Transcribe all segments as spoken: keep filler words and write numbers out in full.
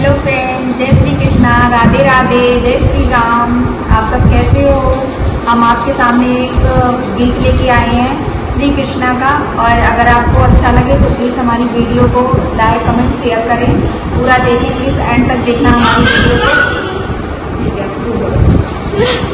Hello friend, जय श्री कृष्णा, राधे राधे, जय श्री राम। आप सब कैसे हो? हम आपके सामने एक गीत लेके आए हैं श्री कृष्णा का, और अगर आपको अच्छा लगे तो प्लीज़ हमारी वीडियो को लाइक कमेंट शेयर करें। पूरा देखिए, प्लीज़ एंड तक देखना हमारी वीडियो को। ठीक है, शुरू करो।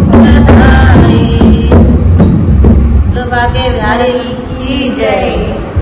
बिहारी की जय।